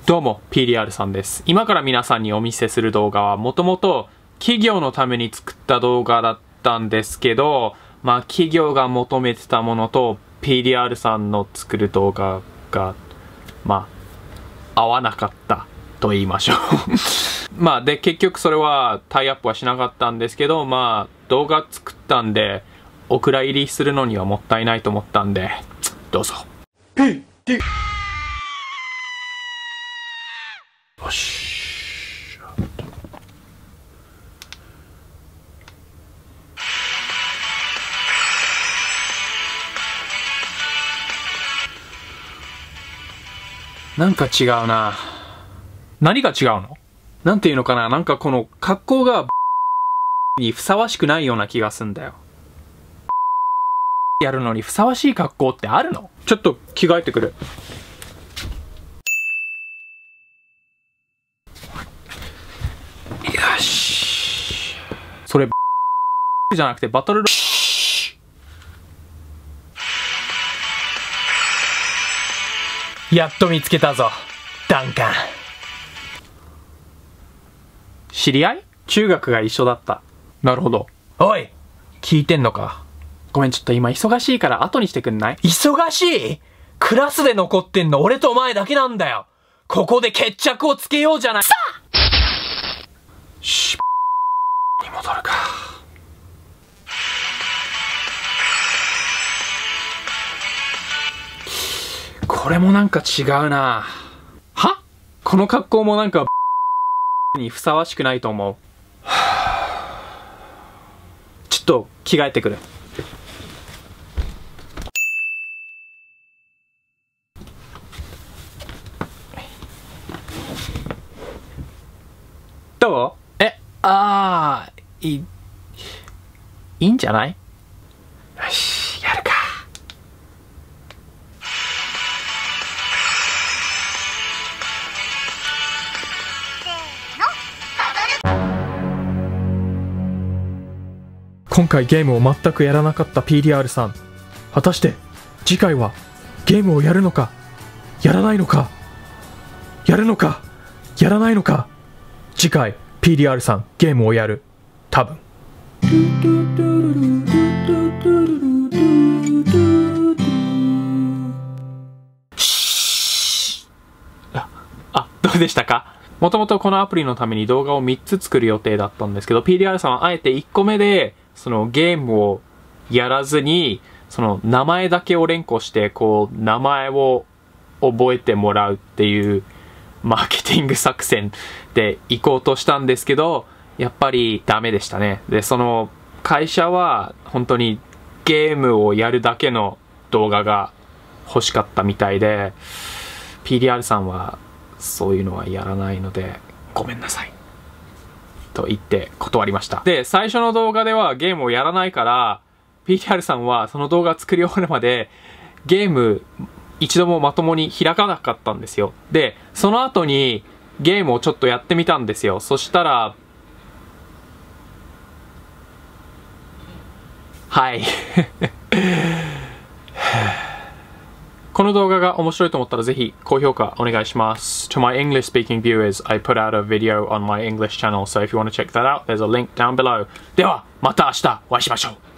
どうも、PDR さんです。今から皆さんにお見せする動画はもともと企業のために作った動画だったんですけど、企業が求めてたものと PDR さんの作る動画が、合わなかったと言いましょう。で、結局それはタイアップはしなかったんですけど、動画作ったんで、お蔵入りするのにはもったいないと思ったんで、どうぞ。よし。なんか違うな。何が違うの？なんていうのかな、なんかこの格好がにふさわしくないような気がすんだよ。やるのにふさわしい格好ってあるの？ちょっと着替えてくる。よし。それじゃなくてバトルやっと見つけたぞ、ダンカン。知り合い？中学が一緒だった。なるほど。おい！聞いてんのか？ごめん、ちょっと今忙しいから後にしてくんない？忙しい？クラスで残ってんの俺とお前だけなんだよ。ここで決着をつけようじゃない。さあ！しに戻るか。これもなんか違うな。は？この格好もなんかにふさわしくないと思う。ちょっと着替えてくる。どう？いいんじゃない？よし、やるか。今回ゲームを全くやらなかった PDR さん。果たして次回はゲームをやるのかやらないのか、やるのかやらないのか。次回 PDR さんゲームをやる。多分。どうでしたか？もともとこのアプリのために動画を3つ作る予定だったんですけど、 PDR さんはあえて1個目でそのゲームをやらずに、その名前だけを連呼してこう名前を覚えてもらうっていうマーケティング作戦で行こうとしたんですけど、やっぱりダメでしたね。で、その会社は本当にゲームをやるだけの動画が欲しかったみたいで、 PDR さんはそういうのはやらないのでごめんなさいと言って断りました。で、最初の動画ではゲームをやらないから、 PDR さんはその動画作り終わるまでゲーム一度もまともに開かなかったんですよ。で、その後にゲームをちょっとやってみたんですよ。そしたら、はいこの動画が面白いと思ったらぜひ高評価お願いします。To my English speaking viewers, I put out a video on my English channel, so if you want to check that out, there's a link down below. では、また明日お会いしましょう。